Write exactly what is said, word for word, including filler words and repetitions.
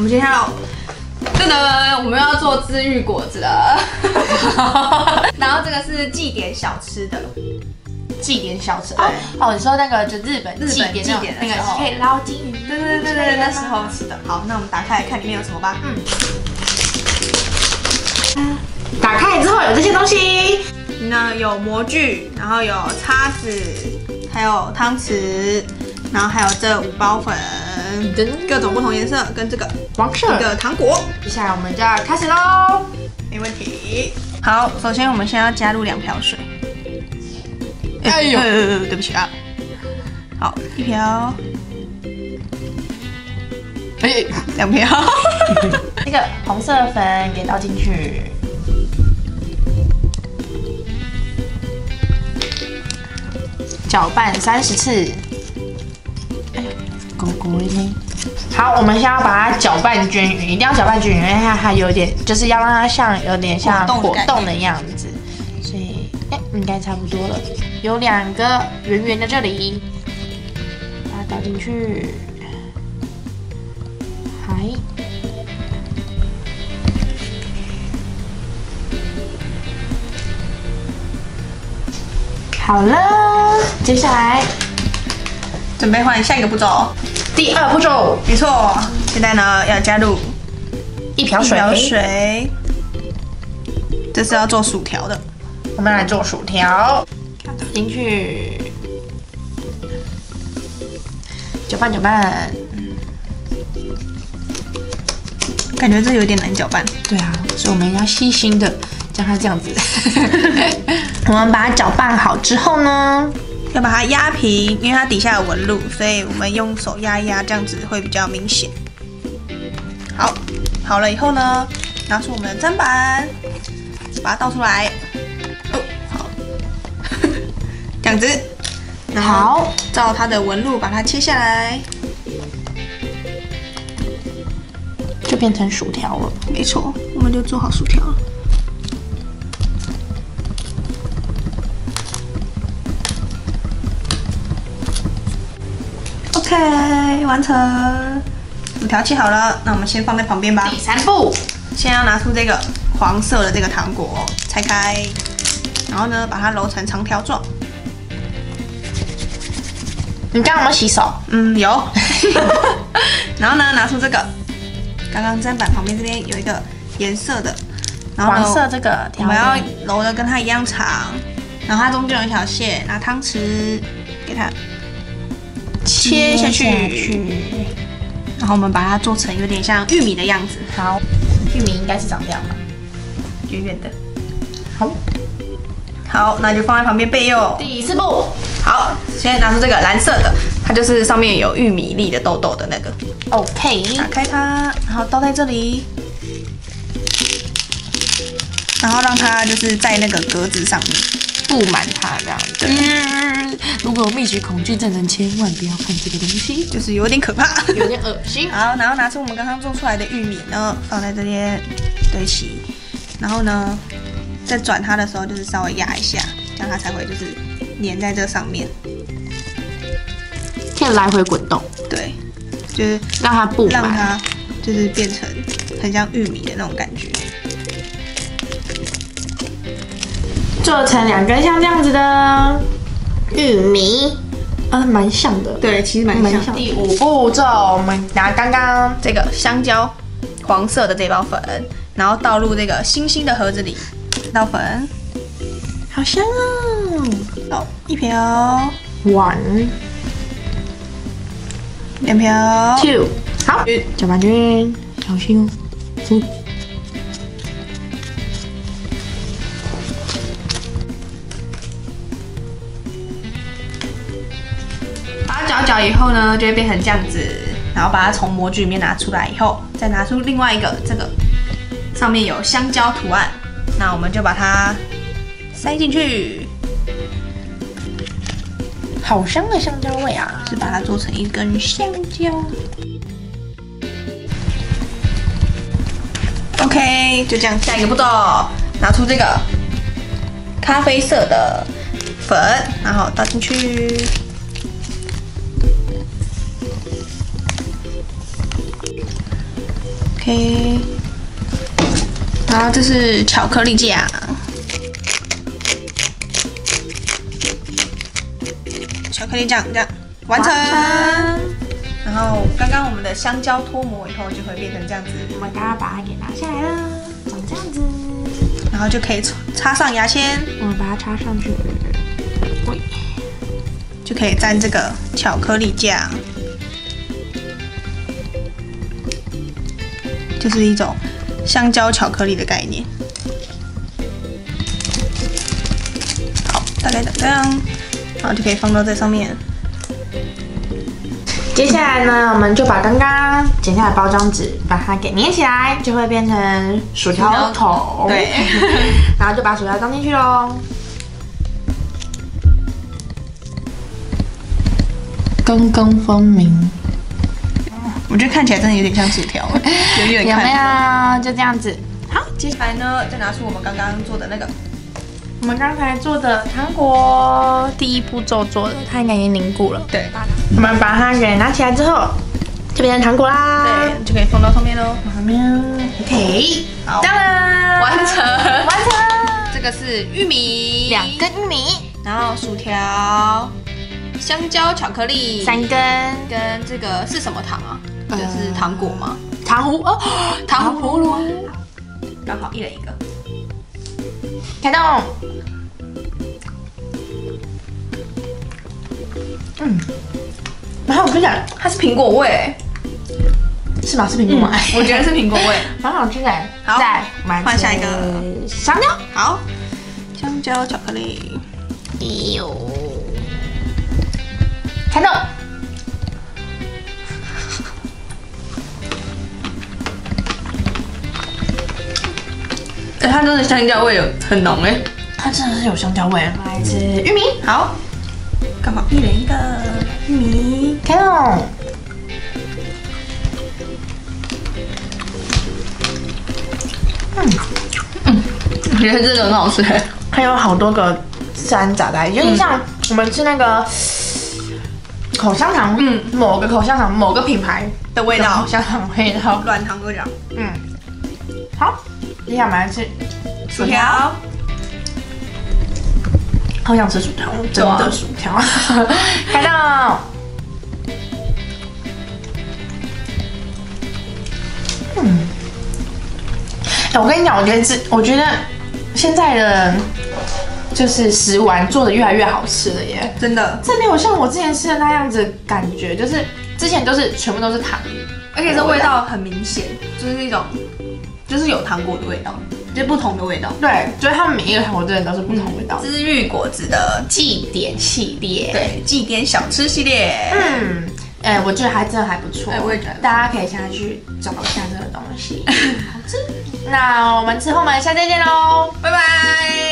接下来，噔噔，我们要做治愈果子了。然后这个是祭典小吃的。 祭典小吃哦哦，你说那个就日本祭典祭典那个可以捞金鱼， 对对对对，那时候吃的。好，那我们打开来看里面有什么吧。 嗯，打开之后有这些东西， 那有模具，然后有叉子，还有汤匙，然后还有这五包粉，各种不同颜色，跟这个黄色的糖果。接下来我们就要开始喽， 没问题。好，首先我们先要加入两瓢水。 哎呦， 呃，对不起啊。好，一瓢， 哎， 两瓢。 那个红色粉给倒进去，搅拌三十次。哎呀，狗狗呢？好，我们现在要把它搅拌均匀，一定要搅拌均匀，因为它还有点，就是要让它像有点像果冻的样子，所以哎，应该差不多了。 有两个圆圆的，这里把它倒进去，还好了。接下来准备换下一个步骤， 第二步骤， 没错。现在呢要加入一瓢水，一瓢水，这是要做薯条的。 我们来做薯条。 进去，搅拌搅拌。 感觉这有点难搅拌。 对啊，所以我们要细心的将它这样子。我们把它搅拌好之后呢， 要把它压平，因为它底下有纹路，所以我们用手压一压，这样子会比较明显。好，好了以后呢，拿出我们的砧板，把它倒出来。 这样子，然后照它的纹路把它切下来， 就变成薯条了。 没错，我们就做好薯条了。OK， 完成，薯条切好了，那我们先放在旁边吧。 第三步， 先要拿出这个黄色的这个糖果，拆开，然后呢把它揉成长条状。 你刚刚有没有洗手？ 嗯，有。然后呢，拿出这个，刚刚砧板旁边这边有一个颜色的，然后黄色这个， 我们要揉的跟它一样长，然后它中间有一条线，拿汤匙给它切下去，然后我们把它做成有点像玉米的样子。 好，玉米应该是长这样吧， 圆圆的。 好， 好，那就放在旁边备用。 第四步。 好，现在拿出这个蓝色的，它就是上面有玉米粒的豆豆的那个。 OK， 打开它，然后倒在这里，然后让它就是在那个格子上面布满它这样子。嗯，如果有密集恐惧症人千万不要看这个东西， 就是有点可怕， 有点恶心。 好，然后拿出我们刚刚做出来的玉米呢，放在这边堆齐，然后呢，在转它的时候就是稍微压一下，这样它才会就是。 粘在这上面， 可以来回滚动， 对，就是让它布让它就是变成很像玉米的那种感觉， 做成两根像这样子的玉米，啊，蛮像的， 对，其实蛮像。像第五步骤，我们拿刚刚这个香蕉黄色的这包粉，然后倒入这个星星的盒子里，倒粉， 好香哦。 倒一瓢 ，one， 两瓢 ，two， 好，搅拌均，小心哦，嗯。 把它搅搅以后呢，就会变成这样子，然后把它从模具里面拿出来以后，再拿出另外一个，这个上面有香蕉图案，那我们就把它塞进去。 好香的香蕉味啊！ 是把它做成一根香蕉。OK， 就这样。下一个步骤，拿出这个咖啡色的粉，然后倒进去。 OK。然后这是巧克力酱，巧克力酱这样完成。然后刚刚我们的香蕉脱模以后就会变成这样子， 我们刚刚把它给拿下来了，长这样子。 然后就可以插上牙签， 我们把它插上去，喂， 就可以沾这个巧克力酱，就是一种香蕉巧克力的概念。好，大概这样，然后就可以放到这上面。 接下来呢，我们就把刚刚剪下来的包装纸把它给粘起来，就会变成薯条桶。 对， 然后就把薯条装进去喽。刚刚分明， 我觉得看起来真的有点像薯条，远远有看。 没有？就这样子。好，接接下来呢，再拿出我们刚刚做的那个， 我们刚才做的糖果，第一步骤做的，它应该已经凝固了。 对， 我们把它给拿起来之后，就变成糖果啦。 对，就可以放到上面喽。 旁边 OK， 好， 当然完成， 完成。 这个是玉米， 两根玉米， 然后薯条、香蕉巧克力三根， 跟这个是什么糖啊？这是糖果吗？ 糖葫哦， 糖葫芦，刚好一人一个。 开动。嗯，蛮好吃的， 它是苹果味， 是吗？是苹果吗？ 我觉得是苹果味， 蛮好吃的。 好再我们来换下一个香蕉。 好，香蕉巧克力， 哎呦，开动。 哎，它真的香蕉味有很浓哎， 它真的是有香蕉味。来吃玉米， 好，刚好一人一个玉米， 开动。嗯嗯，我觉得这个很好吃哎， 还有好多个自然杂在，就是像我们吃那个口香糖，嗯，某个口香糖某个品牌的味道口，香糖味道， 软糖味道， 嗯，好，接下来我们来吃薯条， 好想吃薯条，真的薯条，开动。嗯，哎，我跟你讲，我觉得这，我觉得现在的就是食玩做的越来越好吃了耶， 真的， 这没有像我之前吃的那样子感觉，就是之前都是全部都是糖， 而且这味道很明显，就是一种，就是有糖果的味道，就是不同的味道。 对，就是他们每一个糖果真的都是不同味道。 知遇果子的祭典系列， 对，祭典小吃系列， 嗯，哎、我觉得还真的还不错， 哎我也觉得大家可以下去找一下这个东西，好吃。那我们之后我们下次再见喽， 拜拜。